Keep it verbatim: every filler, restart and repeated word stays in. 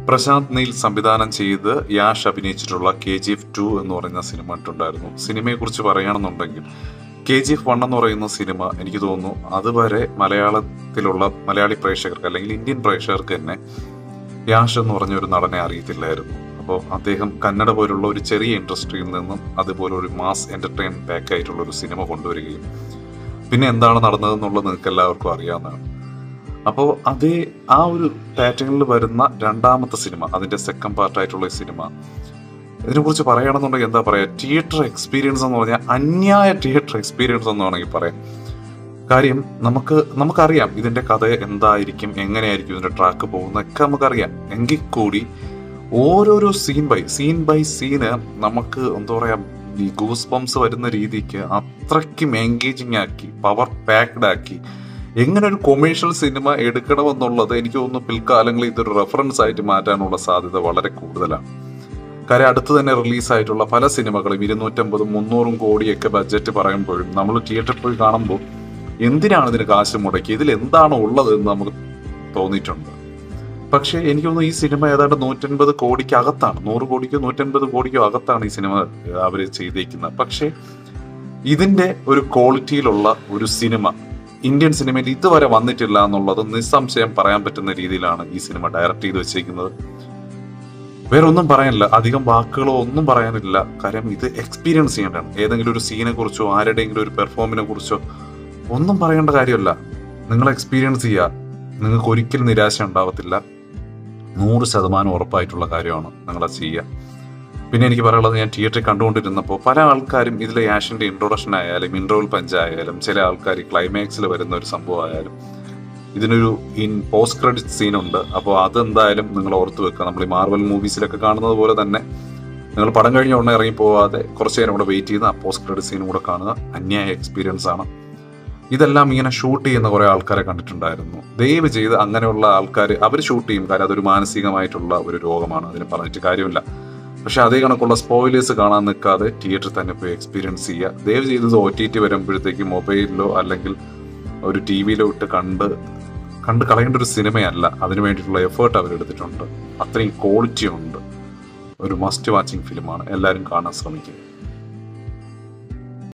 പ്രശാന്ത് നീൽ സംവിധാനം ചെയ്ത് യാഷ് അഭിനയിച്ചിട്ടുള്ള കെ ജി എഫ് ടു എന്ന് പറയുന്ന സിനിമ ഇട്ടുണ്ടായിരുന്നു. സിനിമയെക്കുറിച്ച് പറയുകയാണെന്നുണ്ടെങ്കിൽ കെ ജി എഫ് വൺ എന്ന് പറയുന്ന സിനിമ എനിക്ക് തോന്നുന്നു അതുവരെ മലയാളത്തിലുള്ള മലയാളി പ്രേക്ഷകർക്ക് അല്ലെങ്കിൽ ഇന്ത്യൻ പ്രേക്ഷകർക്ക് തന്നെ യാഷ് എന്ന് പറഞ്ഞ ഒരു നടനെ അറിയത്തില്ലായിരുന്നു. അപ്പോൾ അദ്ദേഹം കന്നഡ പോലുള്ള ഒരു ചെറിയ ഇൻഡസ്ട്രിയിൽ നിന്നും അതുപോലെ ഒരു മാസ് എന്റർടൈൻ ബാക്ക് ആയിട്ടുള്ള ഒരു സിനിമ കൊണ്ടുവരികയും പിന്നെ എന്താണ് നടന്നതെന്നുള്ളത് നിങ്ങൾക്ക് എല്ലാവർക്കും അറിയാവുന്നതാണ്. അപ്പോൾ അതേ ആ ഒരു പാറ്റേണിൽ വരുന്ന രണ്ടാമത്തെ സിനിമ, അതിൻ്റെ സെക്കൻഡ് പാർട്ടായിട്ടുള്ള ഈ സിനിമ, ഇതിനെക്കുറിച്ച് പറയുകയാണെന്നുണ്ടെങ്കിൽ എന്താ പറയുക, തിയേറ്റർ എക്സ്പീരിയൻസ് എന്ന് പറഞ്ഞാൽ അന്യായ തിയേറ്റർ എക്സ്പീരിയൻസ് എന്ന് വേണമെങ്കിൽ പറയാം. കാര്യം നമുക്ക് നമുക്കറിയാം ഇതിൻ്റെ കഥ എന്തായിരിക്കും, എങ്ങനെയായിരിക്കും ഇതിൻ്റെ ട്രാക്ക് പോകുന്നതൊക്കെ നമുക്കറിയാം. എങ്കിൽ കൂടി ഓരോരോ scene by scene by scene നമുക്ക് എന്താ പറയുക, ഈ ഗൂസ് ബംസ് വരുന്ന രീതിക്ക് അത്രയ്ക്കും എൻഗേജിങ് ആക്കി, പവർ പാക്ഡ് ആക്കി എങ്ങനെ ഒരു കൊമേഴ്ഷ്യൽ സിനിമ എടുക്കണമെന്നുള്ളത് എനിക്ക് തോന്നുന്നു പിൽക്കാലങ്ങളിൽ ഇതൊരു റെഫറൻസ് ആയിട്ട് മാറ്റാനുള്ള സാധ്യത വളരെ കൂടുതലാണ്. കാര്യം അടുത്ത് തന്നെ റിലീസായിട്ടുള്ള പല സിനിമകളും ഇരുന്നൂറ്റമ്പതും മുന്നൂറും കോടിയൊക്കെ ബഡ്ജറ്റ് പറയുമ്പോഴും നമ്മൾ തിയേറ്ററിൽ പോയി കാണുമ്പോൾ എന്തിനാണ് ഇതിന് കാശ് മുടക്കി, ഇതിൽ എന്താണ് ഉള്ളത് എന്ന് നമുക്ക് തോന്നിയിട്ടുണ്ട്. പക്ഷേ എനിക്ക് തോന്നുന്നു ഈ സിനിമ ഏതാണ്ട് നൂറ്റൻപത് കോടിക്ക് അകത്താണ്, നൂറ് കോടിക്കോ നൂറ്റൻപത് കോടിക്കോ അകത്താണ് ഈ സിനിമ അവർ ചെയ്തേക്കുന്നത്. പക്ഷേ ഇതിൻ്റെ ഒരു ക്വാളിറ്റിയിലുള്ള ഒരു സിനിമ ഇന്ത്യൻ സിനിമയിൽ ഇതുവരെ വന്നിട്ടില്ല എന്നുള്ളത് നിസ്സംശയം പറയാൻ പറ്റുന്ന രീതിയിലാണ് ഈ സിനിമ ഡയറക്റ്റ് ചെയ്ത് വെച്ചേക്കുന്നത്. വേറെ ഒന്നും പറയാനില്ല, അധികം വാക്കുകളോ ഒന്നും പറയാനില്ല. കാര്യം ഇത് എക്സ്പീരിയൻസ് ചെയ്യേണ്ടതാണ്. ഏതെങ്കിലും ഒരു സീനെ കുറിച്ചോ ആരുടെയെങ്കിലും ഒരു പെർഫോമിനെ കുറിച്ചോ ഒന്നും പറയേണ്ട കാര്യമല്ല, നിങ്ങൾ എക്സ്പീരിയൻസ് ചെയ്യുക. നിങ്ങൾക്ക് ഒരിക്കലും നിരാശ ഉണ്ടാവത്തില്ല, നൂറ് ശതമാനം ഉറപ്പായിട്ടുള്ള കാര്യമാണ് നിങ്ങളത് ചെയ്യുക. പിന്നെ എനിക്ക് പറയാനുള്ളത്, ഞാൻ തിയേറ്ററിൽ കണ്ടുകൊണ്ടിരുന്നപ്പോൾ പല ആൾക്കാരും ഇതിലെ യാഷിൻ്റെ ഇൻട്രൊഡക്ഷൻ ആയാലും ഇൻട്രോൽ പഞ്ചായാലും ചില ആൾക്കാർ ക്ലൈമാക്സിൽ വരുന്ന ഒരു സംഭവം ആയാലും ഇതിനൊരു ഇൻ പോസ്റ്റ് ക്രെഡിറ്റ് സീനുണ്ട്. അപ്പോൾ അതെന്തായാലും നിങ്ങൾ ഓർത്ത് വെക്കുക. നമ്മൾ ഈ മാർവൽ മൂവീസിലൊക്കെ കാണുന്നത് പോലെ തന്നെ നിങ്ങൾ പടം കഴിഞ്ഞ ഉടനെ ഇറങ്ങി പോകാതെ കുറച്ച് നേരം കൂടെ വെയിറ്റ് ചെയ്ത് ആ പോസ്റ്റ് ക്രെഡിറ്റ് സീനും കൂടെ കാണുക. അന്യായ എക്സ്പീരിയൻസ് ആണ്. ഇതെല്ലാം ഇങ്ങനെ ഷൂട്ട് ചെയ്യുന്ന കുറേ ആൾക്കാരെ കണ്ടിട്ടുണ്ടായിരുന്നു. ദയവ് ചെയ്ത് അങ്ങനെയുള്ള ആൾക്കാർ അവർ ഷൂട്ട് ചെയ്യും, കാര്യം അതൊരു മാനസികമായിട്ടുള്ള ഒരു രോഗമാണ്, അതിന് പറഞ്ഞിട്ട് കാര്യമില്ല. പക്ഷെ അതേ കണക്കുള്ള സ്പോയിലേഴ്സ് കാണാൻ നിൽക്കാതെ തിയേറ്ററിൽ തന്നെ പോയി എക്സ്പീരിയൻസ് ചെയ്യുക. ദയവ് ചെയ്തത് ഒ ടി ടി വരുമ്പോഴത്തേക്ക് മൊബൈലിലോ അല്ലെങ്കിൽ ഒരു ടി വിയിലോ ഇട്ട് കണ്ട് കണ്ട് കളയേണ്ട ഒരു സിനിമയല്ല. അതിനു വേണ്ടിയിട്ടുള്ള എഫേർട്ട് അവരെടുത്തിട്ടുണ്ട്. അത്രയും ക്വാളിറ്റി ഉണ്ട്. ഒരു മസ്റ്റ് വാച്ചിങ് ഫിലിമാണ്. എല്ലാവരും കാണാൻ ശ്രമിക്കുക.